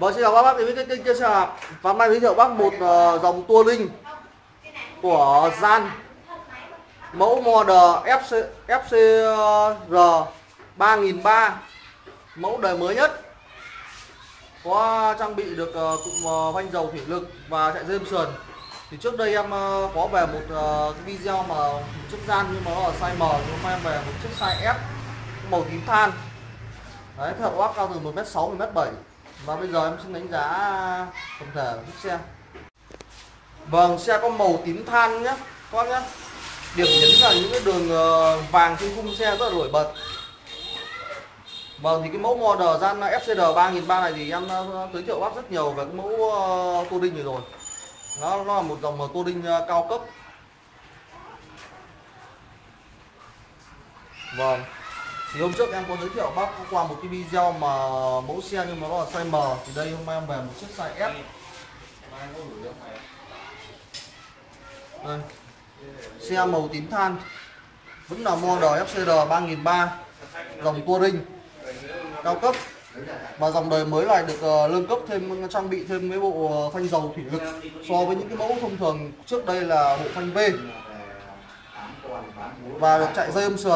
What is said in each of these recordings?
Vâng, xin chào bác đến với kênh chia sẻ. Và hôm nay giới thiệu bác một dòng tua linh của Gian, mẫu model FCR 3003, mẫu đời mới nhất, có trang bị được cụm phanh dầu thủy lực và chạy dây êm sườn. Thì trước đây em có về một cái video mà chiếc Gian nhưng mà nó là size M, nhưng mà em về một chiếc size S màu tím than. Đấy, thợ bác cao từ 1m6 1m7. Và bây giờ em xin đánh giá tổng thể của chiếc xe. Vâng, xe có màu tím than nhé các bác nhé. Điểm nhấn là những cái đường vàng trên khung xe rất là nổi bật. Vâng, thì cái mẫu model Gian FCR 3003 này thì em giới thiệu bác rất nhiều về cái mẫu tua đinh này rồi. Nó là một dòng tua đinh cao cấp. Vâng, thì hôm trước em có giới thiệu bác qua một cái video mà mẫu xe nhưng mà nó là size M. Thì đây hôm nay em về một chiếc size S. Đây, xe màu tím than, vẫn là model FCR 3003, dòng tua đinh cao cấp. Và dòng đời mới này được nâng cấp thêm, trang bị thêm cái bộ phanh dầu thủy lực so với những cái mẫu thông thường trước đây là bộ phanh V, và được chạy dây êm sườn.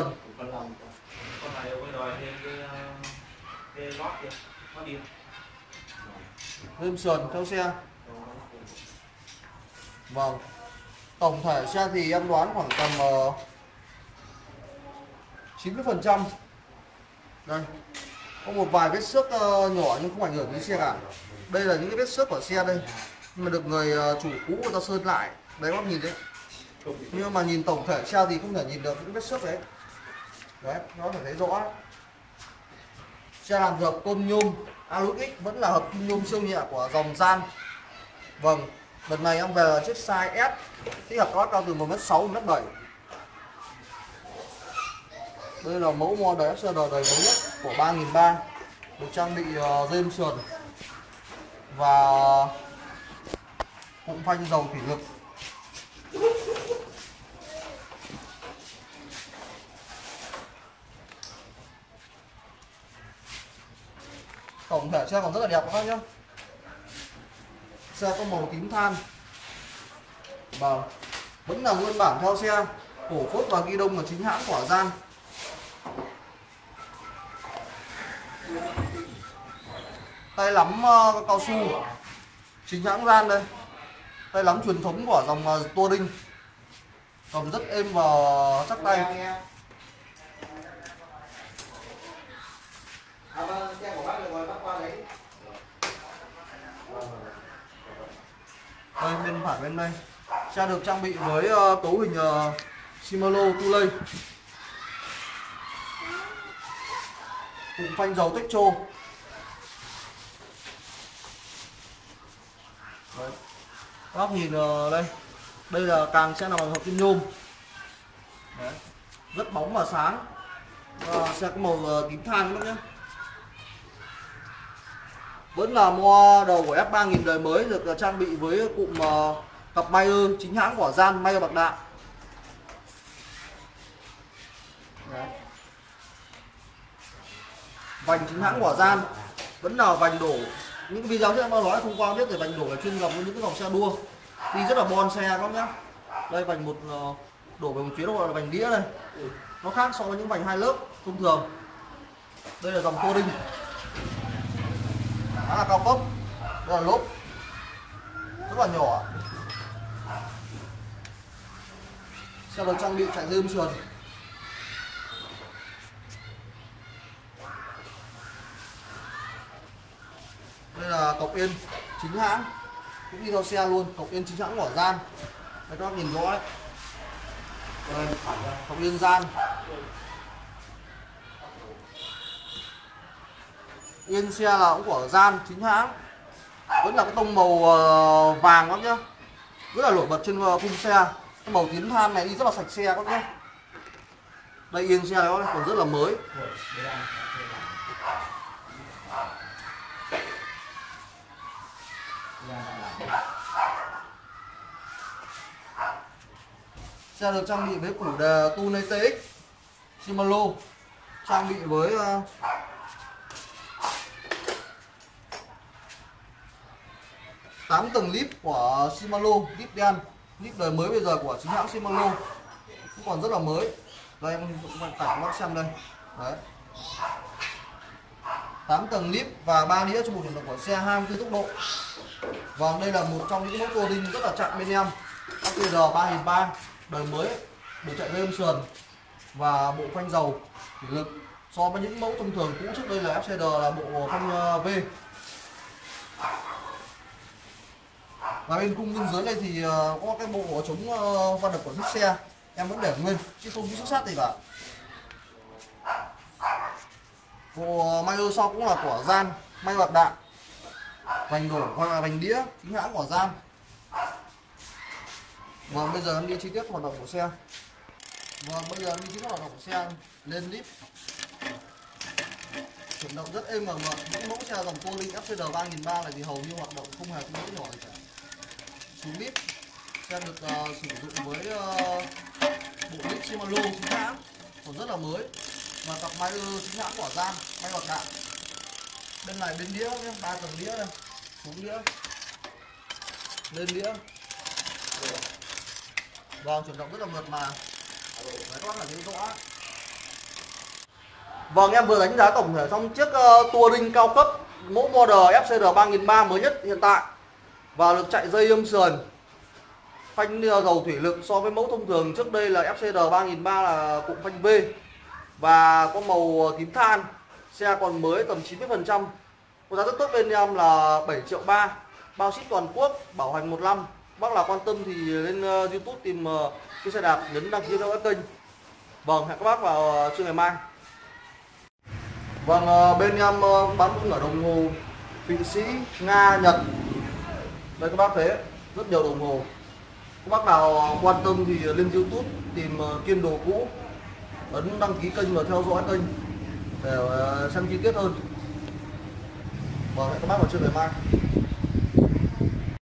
Dây êm sườn theo xe. Vâng, tổng thể xe thì em đoán khoảng tầm 90%. Đây, có một vài vết xước nhỏ nhưng không ảnh hưởng đến xe cả. Đây là những cái vết xước của xe đây, nhưng mà được người chủ cũ người ta sơn lại. Đấy các bác nhìn đấy. Nhưng mà nhìn tổng thể xe thì không thể nhìn được những vết xước đấy. Đấy, nó phải thấy rõ. Xe làm hợp tôn nhôm Alux X, vẫn là hợp kim nhôm siêu nhẹ của dòng Gian. Vâng, đợt này em về là chiếc size S, thích hợp các cao từ 1m6 1m7. Đây là mẫu model FCR đời mới nhất của 3003, được trang bị dây êm sườn và cụm phanh dầu thủy lực. Tổng thể xe còn rất là đẹp các bác nhé. Xe có màu tím than. Vâng, vẫn là nguyên bản theo xe, cổ phốt và ghi đông là chính hãng của Gian. Tay lắm cao su chính hãng Gian đây. Tay lắm truyền thống của dòng tua đinh, cầm rất êm và chắc tay. Đây, bên phải bên đây xe được trang bị với cấu hình Shimano Tulay, cụm phanh dầu Techo. Đấy, các bác nhìn đây, đây là càng sẽ là bằng hợp kim nhôm. Đấy, rất bóng và sáng. Xe có màu tím than các bác nhé. Vẫn là model của F3000 đời mới, được trang bị với cụm cặp Mayer chính hãng của Gian, Mayer bạc đạn. Vành chính hãng của Gian, vẫn là vành đổ. Những cái video trước em đã nói không qua biết về vành đổ là chuyên gặp với những cái dòng xe đua đi rất là bon xe các nhá. Đây vành một đổ về một phía đó là vành đĩa này, nó khác so với những vành hai lớp thông thường. Đây là dòng tua đinh khá là cao cấp. Đây là lốp rất là nhỏ. Xe được trang bị chạy dây êm sườn. Đây là cọc yên chính hãng, cũng đi theo xe luôn, cọc yên chính hãng của Gian. Đây các bác nhìn rõ đấy. Đây, cọc yên Gian. Yên xe là cũng của Gian chính hãng, vẫn là cái tông màu vàng các nhá, rất là nổi bật trên khung xe. Cái màu tím than này đi rất là sạch xe các nhá. Đây yên xe này còn rất là mới. Xe được trang bị với củ đề Tunei TX Shimano, trang bị với 8 tầng lip của Shimano, lip đen, lip đời mới bây giờ của chính hãng Shimano, cũng còn rất là mới. Đây em tải các bác xem đây. Đấy. 8 tầng lip và 3 đĩa cho bộ chuyển động của xe 24 tốc độ. Vâng, đây là một trong những mẫu tua đinh rất là chạy bên em. FCR 3003 đời mới, bộ chạy dây âm sườn và bộ phanh dầu thủy lực. So với những mẫu thông thường cũ trước đây là FCR là bộ phanh V. Và bên cung bên dưới này thì có cái bộ chống va đập của chiếc xe em vẫn để nguyên chứ không có xước sát gì cả. Bộ may sau cũng là của Gian, may bạc đạn, vành đổ hoặc là vành đĩa chính hãng của Gian. Và bây giờ em đi chi tiết hoạt động của xe. Và bây giờ em đi chi tiết hoạt động của xe. Lên lip chuyển động rất êm và mượt. Những mẫu xe dòng Touring FCR 3003 này thì hầu như hoạt động không hề có lỗi nhỏ gì cả. Xuống lip xe được sử dụng với bộ lip Shimano chính hãng, còn rất là mới. Và cặp máy chính hãng của Gian, máy bạc đạn. Bên này bên đĩa nhé, 3 tầng đĩa đây. Xuống đĩa, lên đĩa. Vâng, chuyển động rất là mượt mà. Đấy, các bác là thấy rõ. Vâng, em vừa đánh giá tổng thể trong chiếc Touring cao cấp mẫu model FCR 3003 mới nhất hiện tại. Và được chạy dây âm sườn, phanh dầu thủy lực. So với mẫu thông thường trước đây là FCR 3003 là cụm phanh V và có màu tím than. Xe còn mới tầm 90%. Có giá rất tốt bên em là 7,3 triệu, bao ship toàn quốc, bảo hành 1 năm. Bác nào quan tâm thì lên YouTube tìm chiếc xe đạp, nhấn đăng ký theo các kênh. Vâng, hẹn các bác vào trưa ngày mai. Vâng, bên em bán cũng ở đồng hồ Thụy Sĩ, Nga, Nhật. Đây các bác thấy rất nhiều đồng hồ. Các bác nào quan tâm thì lên YouTube tìm Kiên Đồ Cũ, ấn đăng ký kênh và theo dõi kênh để xem chi tiết hơn. Vâng, hẹn các bác vào trưa ngày mai.